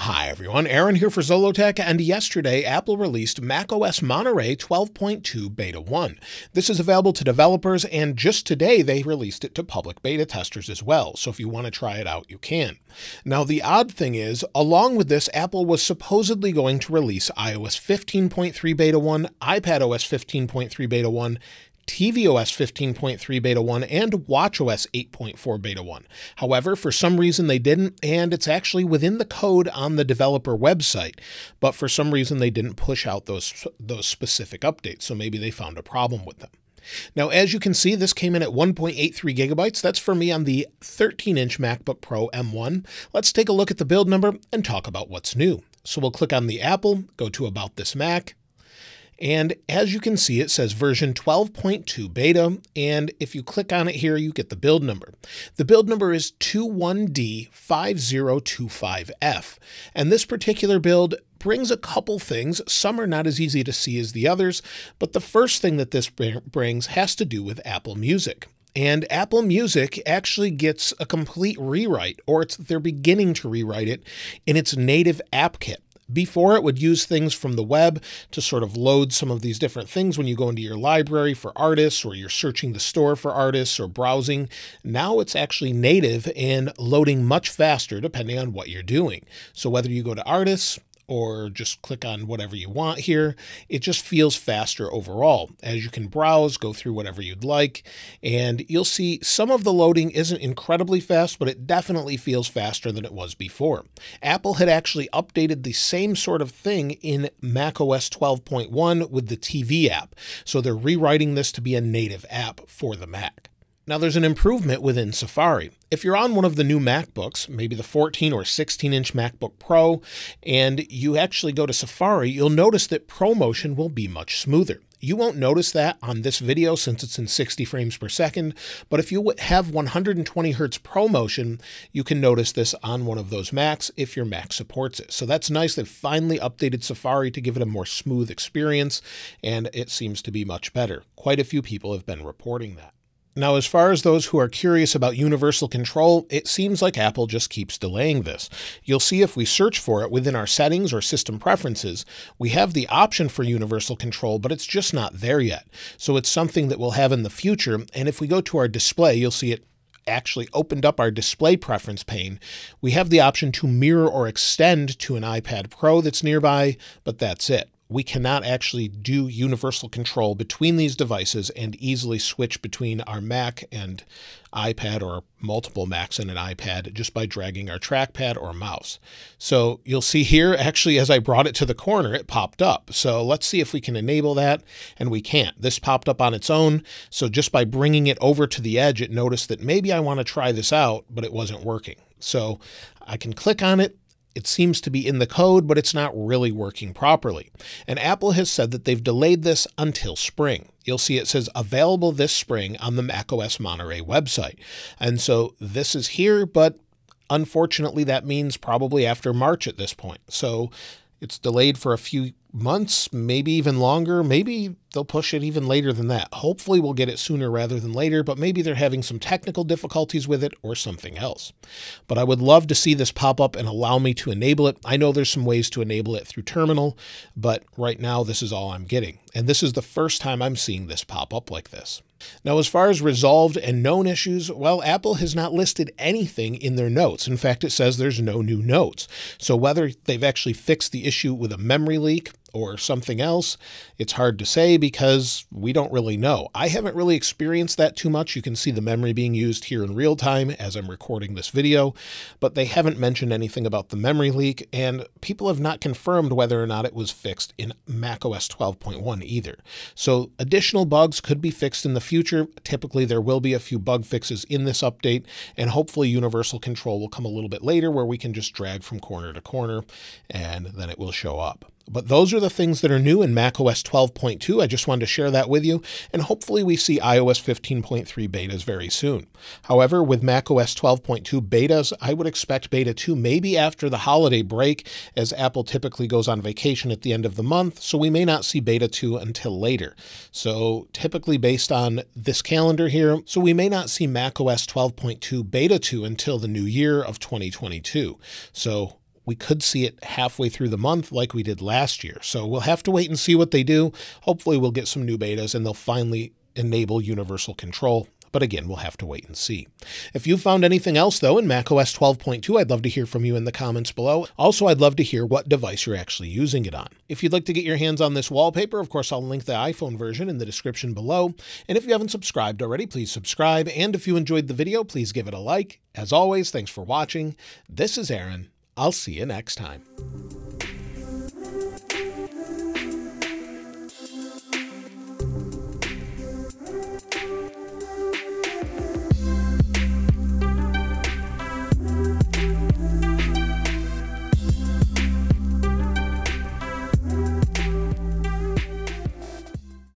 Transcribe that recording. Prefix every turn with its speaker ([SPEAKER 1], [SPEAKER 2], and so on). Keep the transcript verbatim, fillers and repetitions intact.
[SPEAKER 1] Hi everyone, Aaron here for Zollotech, and yesterday Apple released macOS Monterey twelve point two Beta one. This is available to developers, and just today they released it to public beta testers as well, so if you want to try it out, you can. Now the odd thing is, along with this, Apple was supposedly going to release iOS fifteen point three Beta one, iPadOS fifteen point three Beta one, tvOS fifteen point three Beta one, and watchOS eight point four Beta one. However, for some reason they didn't, and it's actually within the code on the developer website, but for some reason they didn't push out those, those specific updates, so maybe they found a problem with them. Now, as you can see, this came in at one point eight three gigabytes. That's for me on the thirteen inch MacBook Pro M one. Let's take a look at the build number and talk about what's new. So we'll click on the Apple, go to About This Mac, and as you can see, it says version twelve point two beta, and if you click on it here, you get the build number. The build number is two one D five zero two five F, and this particular build brings a couple things. Some are not as easy to see as the others, but the first thing that this brings has to do with Apple Music. And Apple Music actually gets a complete rewrite, or it's they're beginning to rewrite it in its native app kit. Before, it would use things from the web to sort of load some of these different things when you go into your library for artists, or you're searching the store for artists or browsing. Now it's actually native and loading much faster depending on what you're doing. So whether you go to artists or just click on whatever you want here, it just feels faster overall as you can browse, go through whatever you'd like, and you'll see some of the loading isn't incredibly fast, but it definitely feels faster than it was before. Apple had actually updated the same sort of thing in macOS twelve point one with the T V app, so they're rewriting this to be a native app for the Mac. Now there's an improvement within Safari. If you're on one of the new MacBooks, maybe the fourteen or sixteen inch MacBook Pro, and you actually go to Safari, you'll notice that ProMotion will be much smoother. You won't notice that on this video since it's in sixty frames per second, but if you have one hundred twenty hertz ProMotion, you can notice this on one of those Macs if your Mac supports it. So that's nice. They've finally updated Safari to give it a more smooth experience, and it seems to be much better. Quite a few people have been reporting that. Now, as far as those who are curious about universal control, it seems like Apple just keeps delaying this. You'll see if we search for it within our settings or system preferences, we have the option for universal control, but it's just not there yet. So it's something that we'll have in the future. And if we go to our display, you'll see it actually opened up our display preference pane. We have the option to mirror or extend to an iPad Pro that's nearby, but that's it. We cannot actually do universal control between these devices and easily switch between our Mac and iPad, or multiple Macs and an iPad, just by dragging our trackpad or mouse. So you'll see here, actually, as I brought it to the corner, it popped up. So let's see if we can enable that, and we can't. This popped up on its own, so just by bringing it over to the edge, it noticed that maybe I want to try this out, but it wasn't working. So I can click on it. It seems to be in the code, but it's not really working properly. And Apple has said that they've delayed this until spring. You'll see it says available this spring on the macOS Monterey website. And so this is here, but unfortunately that means probably after March at this point. So it's delayed for a few months, maybe even longer. Maybe they'll push it even later than that. Hopefully we'll get it sooner rather than later, but maybe they're having some technical difficulties with it or something else. But I would love to see this pop up and allow me to enable it. I know there's some ways to enable it through Terminal, but right now this is all I'm getting. And this is the first time I'm seeing this pop up like this. Now, as far as resolved and known issues, well, Apple has not listed anything in their notes. In fact, it says there's no new notes. So whether they've actually fixed the issue with a memory leak or something else, it's hard to say because we don't really know. I haven't really experienced that too much. You can see the memory being used here in real time as I'm recording this video, but they haven't mentioned anything about the memory leak, and people have not confirmed whether or not it was fixed in macOS twelve point one either. So additional bugs could be fixed in the future. Typically, there will be a few bug fixes in this update, and hopefully universal control will come a little bit later where we can just drag from corner to corner and then it will show up. But those are the things that are new in macOS twelve point two. I just wanted to share that with you, and hopefully we see iOS fifteen point three betas very soon. However, with macOS twelve point two betas, I would expect beta two maybe after the holiday break, as Apple typically goes on vacation at the end of the month, so we may not see beta two until later. So typically based on this calendar here, so we may not see macOS twelve point two beta two until the new year of twenty twenty-two. So we could see it halfway through the month like we did last year. So we'll have to wait and see what they do. Hopefully we'll get some new betas and they'll finally enable universal control. But again, we'll have to wait and see. If you found anything else, though, in macOS twelve point two, I'd love to hear from you in the comments below. Also, I'd love to hear what device you're actually using it on. If you'd like to get your hands on this wallpaper, of course, I'll link the iPhone version in the description below. And if you haven't subscribed already, please subscribe. And if you enjoyed the video, please give it a like. As always, thanks for watching. This is Aaron. I'll see you next time.